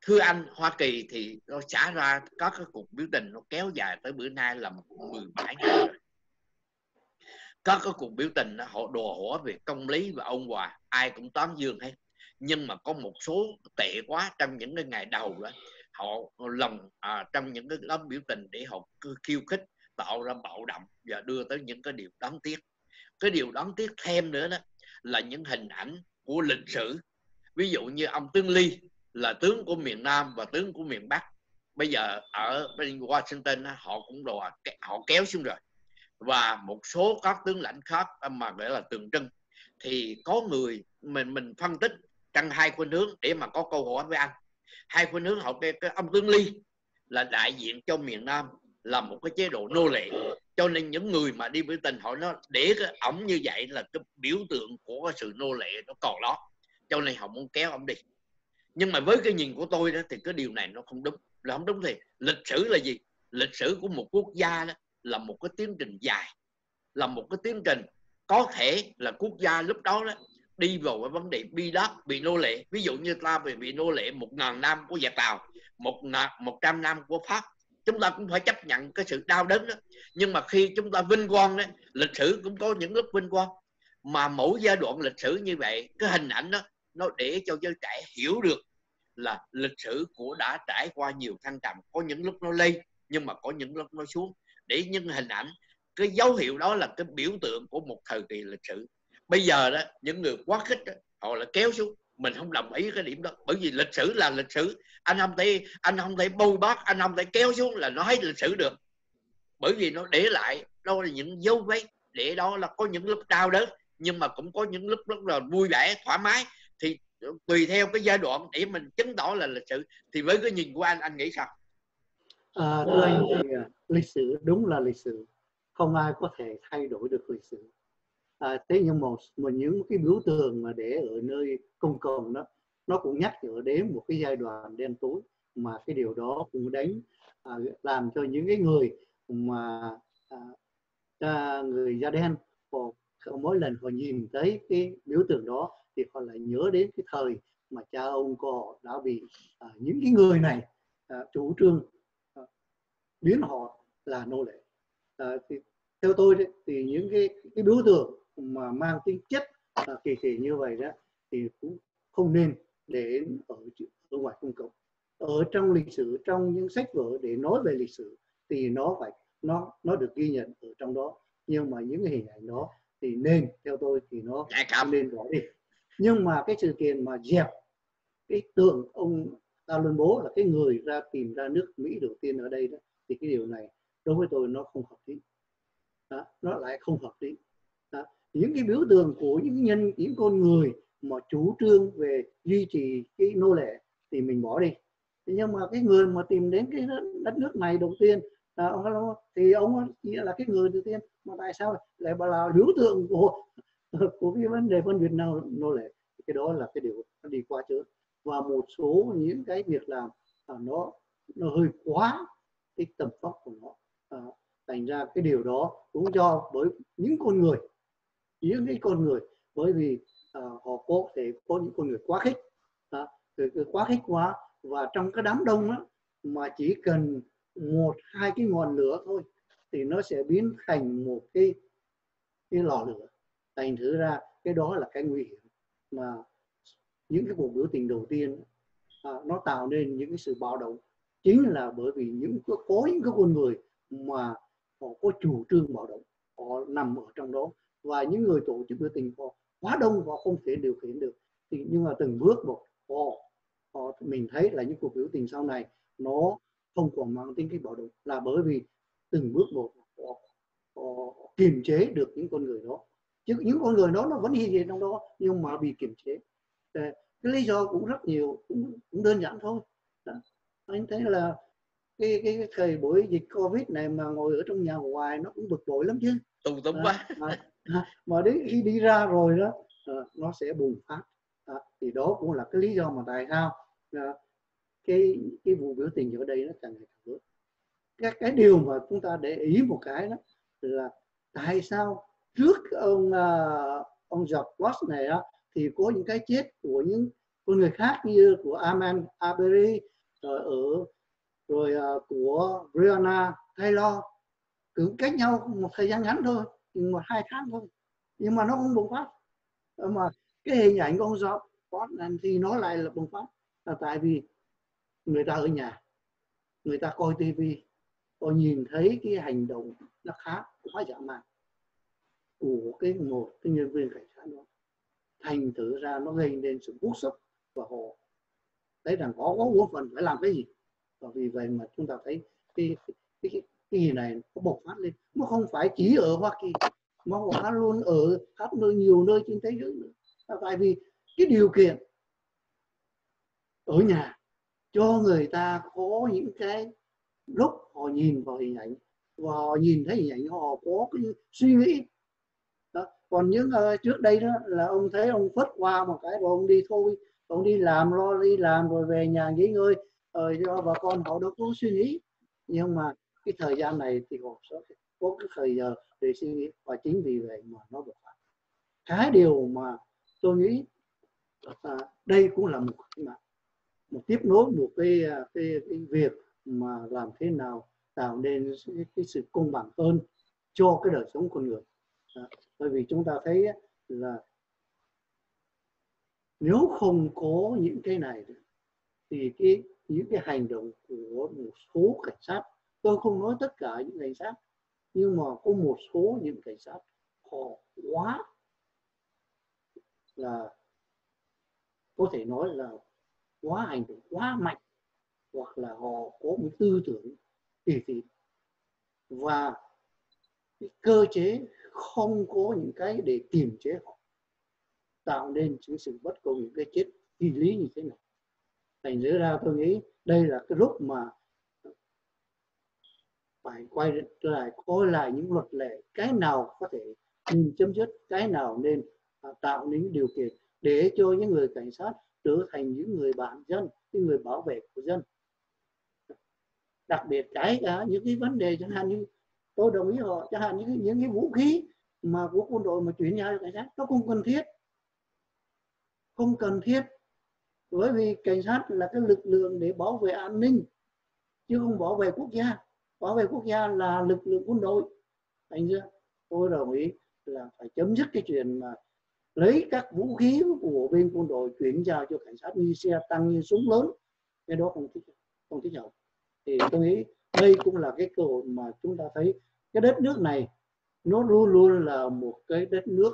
Thưa anh, Hoa Kỳ thì nó xả ra có cái cuộc biểu tình nó kéo dài tới bữa nay là mười bảy ngày rồi. Có cái cuộc biểu tình họ đùa hổ về công lý và ôn hòa, ai cũng tán dương hết. Nhưng mà có một số tệ quá trong những cái ngày đầu đó, họ lòng à, trong những cái lớp biểu tình để họ khiêu khích, tạo ra bạo động và đưa tới những cái điều đáng tiếc. Cái điều đáng tiếc thêm nữa đó là những hình ảnh của lịch sử. Ví dụ như ông Tương Ly là tướng của miền Nam và tướng của miền Bắc, bây giờ ở bên Washington họ cũng đồ họ kéo xuống rồi, và một số các tướng lãnh khác mà gọi là tượng trưng. Thì có người mình mình phân tích trong hai khuynh hướng để mà có câu hỏi với anh. Hai khuynh hướng họ cái, cái ông Tương Ly là đại diện cho miền Nam, là một cái chế độ nô lệ, cho nên những người mà đi biểu tình họ nó để cái ổng như vậy là cái biểu tượng của cái sự nô lệ nó còn đó, cho nên họ muốn kéo ông đi. Nhưng mà với cái nhìn của tôi đó thì cái điều này nó không đúng. Là không đúng thì lịch sử là gì? Lịch sử của một quốc gia đó là một cái tiến trình dài, là một cái tiến trình có thể là quốc gia lúc đó đó đi vào cái vấn đề bi đát, bị nô lệ. Ví dụ như ta bị bị nô lệ một ngàn năm của Việt Tàu, một một trăm năm của Pháp, chúng ta cũng phải chấp nhận cái sự đau đớn đó. Nhưng mà khi chúng ta vinh quang đó, lịch sử cũng có những lúc vinh quang. Mà mỗi giai đoạn lịch sử như vậy, cái hình ảnh đó nó để cho giới trẻ hiểu được là lịch sử của đã trải qua nhiều thăng trầm, có những lúc nó lên nhưng mà có những lúc nó xuống, để những hình ảnh, cái dấu hiệu đó là cái biểu tượng của một thời kỳ lịch sử. Bây giờ đó những người quá khích đó, họ lại kéo xuống. Mình không đồng ý cái điểm đó, bởi vì lịch sử là lịch sử, anh không thể anh không thể bôi bác, anh không thể kéo xuống là nó hết lịch sử được, bởi vì nó để lại đó là những dấu vết, để đó là có những lúc đau đớn nhưng mà cũng có những lúc rất là vui vẻ thoải mái. Thì tùy theo cái giai đoạn để mình chứng tỏ là lịch sử. Thì với cái nhìn của anh anh nghĩ sao? À, thưa anh thì lịch sử đúng là lịch sử, không ai có thể thay đổi được lịch sử. À, thế nhưng một, một những cái biểu tượng mà để ở nơi công cộng đó, nó cũng nhắc nhở đến một cái giai đoạn đen tối, mà cái điều đó cũng đánh à, làm cho những cái người mà à, người da đen họ, mỗi lần họ nhìn thấy cái biểu tượng đó thì họ lại nhớ đến cái thời mà cha ông họ đã bị à, những cái người này à, chủ trương à, biến họ là nô lệ. À, thì theo tôi đấy, thì những cái, cái biểu tượng mà mang tính chất à, kỳ thị như vậy đó thì cũng không nên để ở, ở ngoài công cộng. Ở trong lịch sử, trong những sách vở để nói về lịch sử thì nó phải nó nó được ghi nhận ở trong đó, nhưng mà những cái hình ảnh đó thì nên, theo tôi thì nó nên bỏ đi. Nhưng mà cái sự kiện mà dẹp cái tượng ông Alan Bố là cái người ra tìm ra nước Mỹ đầu tiên ở đây đó, thì cái điều này đối với tôi nó không hợp lý. Đó, nó lại không hợp lý. Đó. Những cái biểu tượng của những nhân, những con người mà chủ trương về duy trì cái nô lệ thì mình bỏ đi. Nhưng mà cái người mà tìm đến cái đất nước này đầu tiên à, thì ông là cái người đầu tiên, mà tại sao lại bảo là biểu tượng của của cái vấn đề phân biệt nào nô lệ? Cái đó là cái điều nó đi qua chớ. Và một số những cái việc làm à, nó nó hơi quá cái tầm vóc của nó. À, thành ra cái điều đó cũng do bởi những con người, những cái con người, bởi vì à, họ có thể có những con người quá khích, à, quá khích quá, và trong cái đám đông đó, mà chỉ cần một hai cái ngọn lửa thôi thì nó sẽ biến thành một cái cái lò lửa. Thành thử ra cái đó là cái nguy hiểm mà những cái cuộc biểu tình đầu tiên à, nó tạo nên những cái sự bạo động, chính là bởi vì những có những cái con người mà họ có chủ trương bạo động, họ nằm ở trong đó, và những người tổ chức biểu tình họ quá đông, họ không thể điều khiển được. Thì nhưng mà từng bước một họ, họ mình thấy là những cuộc biểu tình sau này nó không còn mang tính cái bạo động, là bởi vì từng bước một họ, họ kiềm chế được những con người đó. Chứ những con người đó nó vẫn hiện diện trong đó nhưng mà bị kiềm chế. Cái lý do cũng rất nhiều, cũng, cũng đơn giản thôi. Đó. Anh thấy là cái, cái cái thời buổi dịch Covid này mà ngồi ở trong nhà hoài nó cũng bực bội lắm chứ. Tùng túng quá. Mà, mà đến khi đi ra rồi đó nó sẽ bùng phát. Đó. Thì đó cũng là cái lý do mà tại sao cái cái vụ biểu tình ở đây nó càng ngày càng lớn. Các cái điều mà chúng ta để ý một cái đó là tại sao trước ông ông George Bush này đó, thì có những cái chết của những con người khác như của Ahmaud Arbery, rồi ở rồi uh, của Breonna Taylor cứ cách nhau một thời gian ngắn thôi, một hai tháng thôi, nhưng mà nó không bùng phát. Mà cái hình ảnh của ông George thì nó lại là bùng phát, là tại vì người ta ở nhà, người ta coi tivi, họ nhìn thấy cái hành động nó khá quá dã man của cái một cái nhân viên cảnh sát đó, thành thử ra nó gây nên sự bức xúc và họ thấy rằng có có bổn phận phải làm cái gì. Và vì vậy mà chúng ta thấy cái cái cái, cái gì này nó bộc phát lên, nó không phải chỉ ở Hoa Kỳ mà bộc phát luôn ở khắp nơi, nhiều nơi trên thế giới nữa. Tại vì cái điều kiện ở nhà cho người ta có những cái lúc họ nhìn vào hình ảnh và họ nhìn thấy hình ảnh họ có cái suy nghĩ đó. Còn những uh, trước đây đó là ông thấy ông phất qua một cái rồi ông đi thôi, ông đi làm lo đi làm rồi về nhà nghỉ ngơi, rồi cho bà con họ đâu có suy nghĩ. Nhưng mà cái thời gian này thì họ sẽ có cái thời giờ để suy nghĩ, và chính vì vậy mà nó bộc phát. Cái điều mà tôi nghĩ à, đây cũng là một một tiếp nối một cái, cái cái việc mà làm thế nào tạo nên cái, cái sự công bằng hơn cho cái đời sống con người. À, bởi vì chúng ta thấy là nếu không có những cái này thì cái những cái hành động của một số cảnh sát, tôi không nói tất cả những cảnh sát, nhưng mà có một số những cảnh sát họ quá là có thể nói là quá hành động quá mạnh, hoặc là họ có một tư tưởng kỳ thị và cái cơ chế không có những cái để kiềm chế họ, tạo nên những sự bất công, những cái chết phi lý như thế này. Thành ra tôi nghĩ đây là cái lúc mà phải quay lại coi lại những luật lệ, cái nào có thể nên chấm dứt, cái nào nên tạo những điều kiện để cho những người cảnh sát trở thành những người bạn dân, những người bảo vệ của dân. Đặc biệt cái cả những cái vấn đề chẳng hạn như tôi đồng ý họ, chẳng hạn những những cái vũ khí mà của quân đội mà chuyển giao cho cảnh sát nó không cần thiết, không cần thiết, bởi vì cảnh sát là cái lực lượng để bảo vệ an ninh chứ không bảo vệ quốc gia. Bảo vệ quốc gia là lực lượng quân đội. Thành ra tôi đồng ý là phải chấm dứt cái chuyện mà lấy các vũ khí của bên quân đội chuyển giao cho cảnh sát như xe tăng, như súng lớn, cái đó không thích, không thích hợp. Thì tôi nghĩ đây cũng là cái cơ hội mà chúng ta thấy cái đất nước này nó luôn luôn là một cái đất nước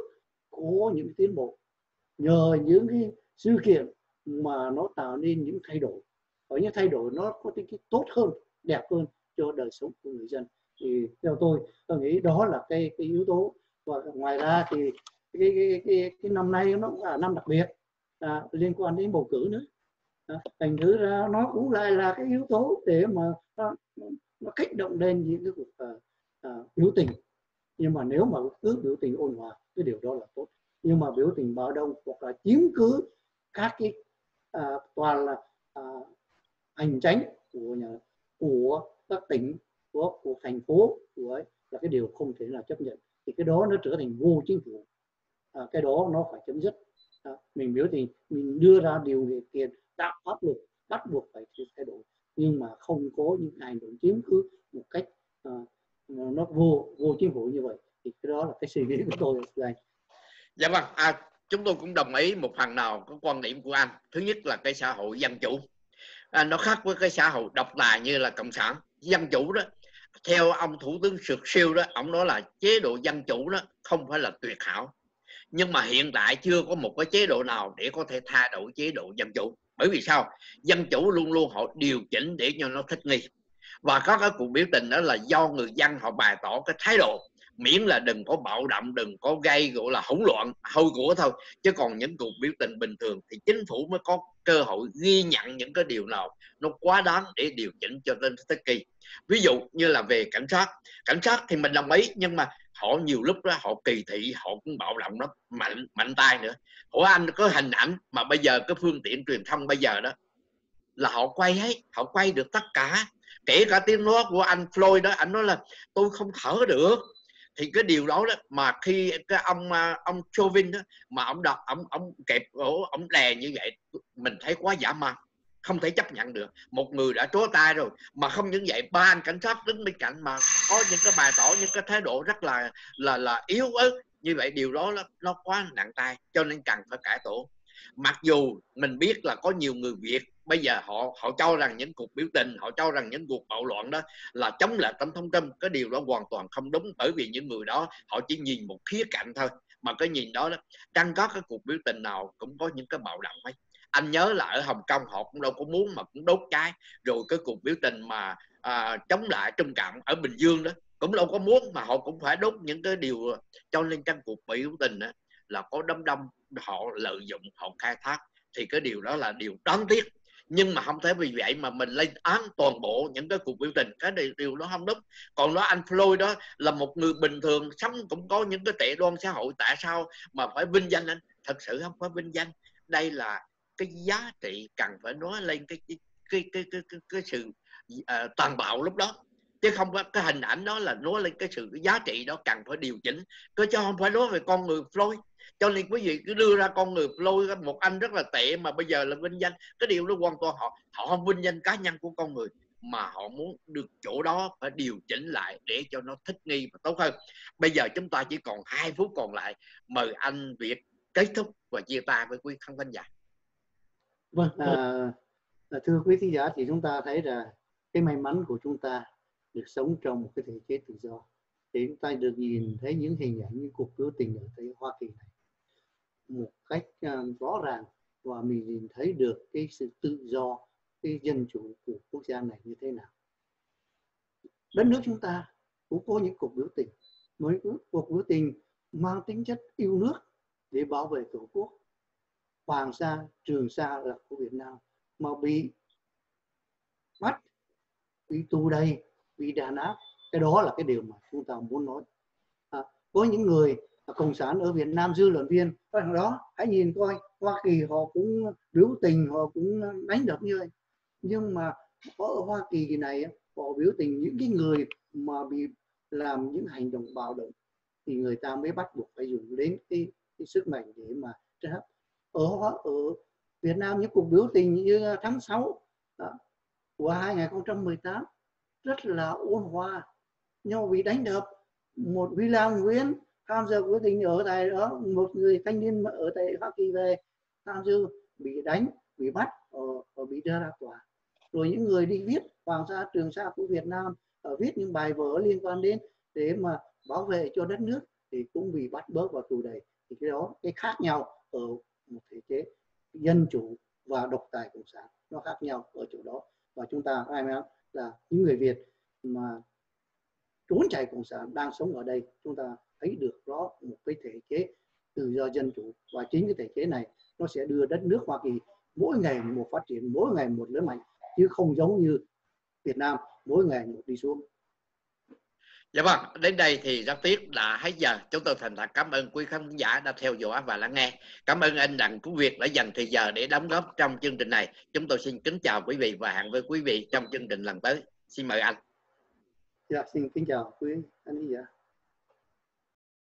có những tiến bộ nhờ những cái sự kiện mà nó tạo nên những thay đổi, và những thay đổi nó có tính tốt hơn, đẹp hơn cho đời sống của người dân. Thì theo tôi tôi nghĩ đó là cái cái yếu tố. Và ngoài ra thì cái cái cái, cái năm nay nó cũng là năm đặc biệt à, liên quan đến bầu cử nữa. À, thành thử ra nó cũng lại là cái yếu tố để mà nó, nó kích động lên những cái cuộc uh, uh, biểu tình. Nhưng mà nếu mà cứ biểu tình ôn hòa, cái điều đó là tốt. Nhưng mà biểu tình bạo động hoặc là chiếm cứ các cái uh, toàn là uh, hành chánh của nhà, của các tỉnh, của, của thành phố của ấy, là cái điều không thể nào chấp nhận. Thì cái đó nó trở thành vô chính phủ. À, cái đó nó phải chấm dứt. À, mình biểu tình, mình đưa ra điều kiện tạo áp lực bắt buộc phải thay đổi, nhưng mà không có những hành động chiếm cứ một cách uh, nó vô vô chính phủ như vậy. Thì cái đó là cái suy nghĩ của tôi đây. Dạ vâng, à, chúng tôi cũng đồng ý một phần nào có quan điểm của anh. Thứ nhất là cái xã hội dân chủ, à, nó khác với cái xã hội độc tài như là cộng sản. Dân chủ đó, theo ông Thủ tướng Churchill đó, ông nói là chế độ dân chủ đó không phải là tuyệt hảo, nhưng mà hiện tại chưa có một cái chế độ nào để có thể thay đổi chế độ dân chủ. Bởi vì sao? Dân chủ luôn luôn họ điều chỉnh để cho nó thích nghi, và có cái cuộc biểu tình đó là do người dân họ bày tỏ cái thái độ, miễn là đừng có bạo động, đừng có gây gọi là hỗn loạn hôi của thôi. Chứ còn những cuộc biểu tình bình thường thì chính phủ mới có cơ hội ghi nhận những cái điều nào nó quá đáng để điều chỉnh cho nên thích nghi. Ví dụ như là về cảnh sát, cảnh sát thì mình đồng ý, nhưng mà họ nhiều lúc đó họ kỳ thị, họ cũng bạo động nó mạnh mạnh tay nữa. Của anh có hình ảnh mà bây giờ cái phương tiện truyền thông bây giờ đó là họ quay hết, họ quay được tất cả, kể cả tiếng nói của anh Floyd đó, anh nói là tôi không thở được. Thì cái điều đó đó mà khi cái ông ông Chauvin đó mà ông đặt ông ông kẹp cổ ông đè như vậy, mình thấy quá dã man. không thể chấp nhận được. Một người đã trố tay rồi, mà không những vậy ba anh cảnh sát đứng bên cạnh mà có những cái bày tỏ những cái thái độ rất là là là yếu ớt như vậy, điều đó nó, nó quá nặng tay, cho nên cần phải cải tổ. Mặc dù mình biết là có nhiều người Việt bây giờ họ họ cho rằng những cuộc biểu tình, họ cho rằng những cuộc bạo loạn đó là chống lại tổng thống Trump, cái điều đó hoàn toàn không đúng, bởi vì những người đó họ chỉ nhìn một khía cạnh thôi, mà cái nhìn đó đó chẳng có cái cuộc biểu tình nào cũng có những cái bạo động ấy. Anh nhớ là ở Hồng Kông họ cũng đâu có muốn mà cũng đốt cháy, rồi cái cuộc biểu tình mà à, chống lại Trung Cộng ở Bình Dương đó cũng đâu có muốn mà họ cũng phải đốt những cái điều. Cho nên trong cuộc biểu tình đó là có đám đông họ lợi dụng, họ khai thác, thì cái điều đó là điều đáng tiếc. Nhưng mà không thể vì vậy mà mình lên án toàn bộ những cái cuộc biểu tình, cái điều, điều đó không đúng. Còn đó anh Floyd đó là một người bình thường sống cũng có những cái tệ đoan xã hội, tại sao mà phải vinh danh anh? Thật sự không phải vinh danh, đây là cái giá trị cần phải nói lên cái cái cái cái cái, cái, cái sự uh, tàn bạo lúc đó, chứ không có cái hình ảnh đó là nói lên cái sự cái giá trị đó cần phải điều chỉnh, cứ cho không phải nói về con người Floyd. Cho nên quý vị cứ đưa ra con người Floyd, một anh rất là tệ mà bây giờ là vinh danh, cái điều đó hoàn toàn họ họ không vinh danh cá nhân của con người, mà họ muốn được chỗ đó phải điều chỉnh lại để cho nó thích nghi và tốt hơn. Bây giờ chúng ta chỉ còn hai phút còn lại, mời anh Việt kết thúc và chia tay với quý khán giả. Vâng, à, thưa quý khán giả, thì chúng ta thấy là cái may mắn của chúng ta được sống trong một cái thể chế tự do, thì chúng ta được nhìn thấy những hình ảnh, những cuộc biểu tình ở tại Hoa Kỳ này một cách uh, rõ ràng, và mình nhìn thấy được cái sự tự do, cái dân chủ của quốc gia này như thế nào. Đất nước chúng ta cũng có những cuộc biểu tình, mấy cuộc biểu tình mang tính chất yêu nước để bảo vệ tổ quốc. Hoàng Sa, Trường Sa là của Việt Nam mà bị bắt, bị tù đầy, bị đàn áp, cái đó là cái điều mà chúng ta muốn nói. À, có những người cộng sản ở Việt Nam, dư luận viên rằng đó, hãy nhìn coi Hoa Kỳ họ cũng biểu tình, họ cũng đánh đập như vậy, nhưng mà ở Hoa Kỳ này họ biểu tình những cái người mà bị làm những hành động bạo động thì người ta mới bắt buộc phải dùng đến cái, cái sức mạnh để mà trấn áp. Ở ở Việt Nam những cuộc biểu tình như tháng sáu đó, của hai không một tám rất là ôn hòa, nhau bị đánh đập. Một William Nguyễn tham gia biểu tình ở tại đó, một người thanh niên ở tại Hoa Kỳ về tham dự bị đánh, bị bắt và bị đưa ra tòa. Rồi những người đi viết Hoàng Sa, Trường Sa của Việt Nam, ở viết những bài vở liên quan đến để mà bảo vệ cho đất nước thì cũng bị bắt bớ vào tù đầy. Thì cái đó, cái khác nhau ở một thể chế dân chủ và độc tài cộng sản, nó khác nhau ở chỗ đó. Và chúng ta ai nói là những người Việt mà trốn chạy cộng sản đang sống ở đây, chúng ta thấy được rõ một cái thể chế tự do dân chủ, và chính cái thể chế này nó sẽ đưa đất nước Hoa Kỳ mỗi ngày một phát triển, mỗi ngày một lớn mạnh, chứ không giống như Việt Nam mỗi ngày một đi xuống. Dạ vâng, đến đây thì rất tiếc là hết giờ. Chúng tôi thành thật cảm ơn quý khán giả đã theo dõi và lắng nghe. Cảm ơn anh Đặng Quốc Việt đã dành thời giờ để đóng góp trong chương trình này. Chúng tôi xin kính chào quý vị và hẹn với quý vị trong chương trình lần tới. Xin mời anh. Dạ, xin kính chào quý khán giả.